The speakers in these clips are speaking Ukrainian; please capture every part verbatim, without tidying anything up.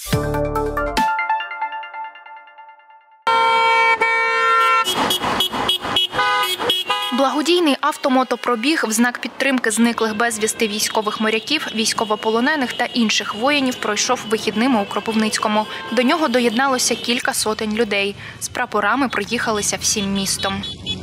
Благодійний автомотопробіг в знак підтримки зниклих безвісти військових моряків, військовополонених та інших воїнів пройшов вихідними у Кропивницькому. До нього доєдналося кілька сотень людей. З прапорами проїхалися всім містом.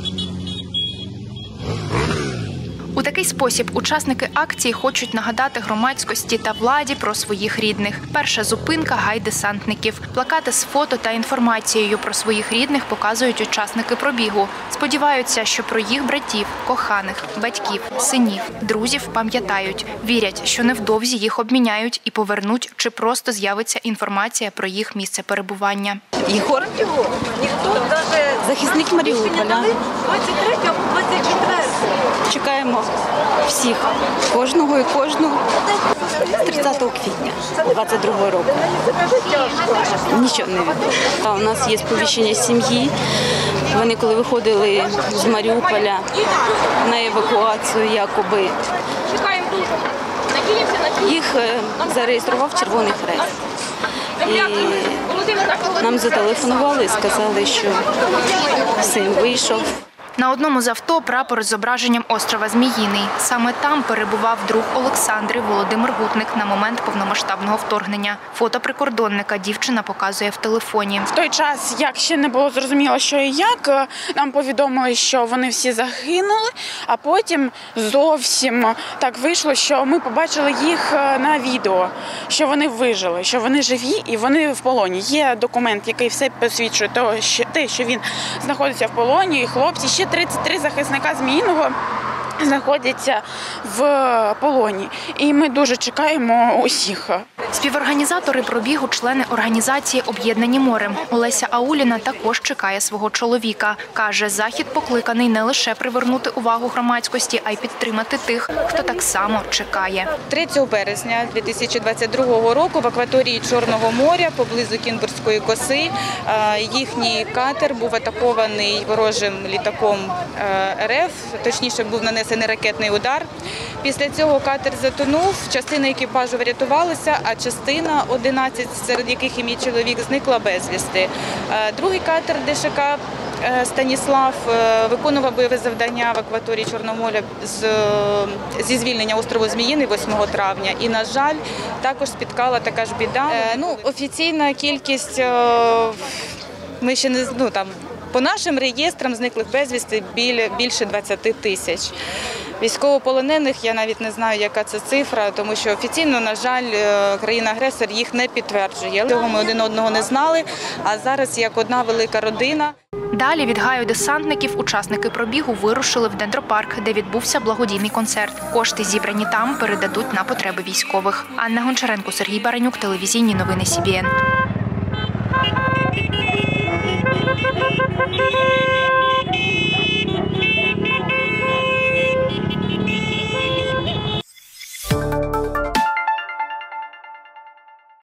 У такий спосіб учасники акції хочуть нагадати громадськості та владі про своїх рідних. Перша зупинка – гай десантників. Плакати з фото та інформацією про своїх рідних показують учасники пробігу. Сподіваються, що про їх братів, коханих, батьків, синів, друзів пам'ятають. Вірять, що невдовзі їх обміняють і повернуть, чи просто з'явиться інформація про їх місце перебування. Єгор, захисник Маріуполя. Чекаємо всіх, кожного і кожного, тридцятого квітня двадцять другого року. Нічого не відомо. У нас є сповіщення сім'ї. Вони, коли виходили з Маріуполя на евакуацію, якоби, їх зареєстрував Червоний Хрест. І нам зателефонували і сказали, що син вийшов. На одному з авто прапор з зображенням острова Зміїний. Саме там перебував друг Олександри Володимир Гутник на момент повномасштабного вторгнення. Фото прикордонника дівчина показує в телефоні. В той час, як ще не було зрозуміло, що і як, нам повідомили, що вони всі загинули, а потім зовсім так вийшло, що ми побачили їх на відео, що вони вижили, що вони живі і вони в полоні. Є документ, який все посвідчує те, що він знаходиться в полоні, і хлопці ще тридцять три захисника Зміїного знаходяться в полоні. І ми дуже чекаємо усіх. Співорганізатори пробігу – члени організації «Об'єднані морем». Олеся Ауліна також чекає свого чоловіка. Каже, захід покликаний не лише привернути увагу громадськості, а й підтримати тих, хто так само чекає. третього березня дві тисячі двадцять другого року в акваторії Чорного моря, поблизу Кінбурзької коси, їхній катер був атакований ворожим літаком РФ, точніше був нанесений ракетний удар. Після цього катер затонув, частина екіпажу врятувалася, а частина, одинадцять, серед яких і мій чоловік, зникла безвісти. Другий катер ДШК «Станіслав» виконував бойове завдання в акваторії Чорного моря зі звільнення острову Зміїний восьмого травня. І, на жаль, також спіткала така ж біда. Ну, офіційна кількість, ми ще не, ну, там, по нашим реєстрам зниклих безвісти більше двадцяти тисяч. Військовополонених я навіть не знаю, яка це цифра, тому що офіційно, на жаль, країна-агресор їх не підтверджує. Того ми один одного не знали, а зараз як одна велика родина. Далі від гаю десантників учасники пробігу вирушили в Дендропарк, де відбувся благодійний концерт. Кошти, зібрані там, передадуть на потреби військових. Анна Гончаренко, Сергій Баранюк, телевізійні новини Сі Бі Ен.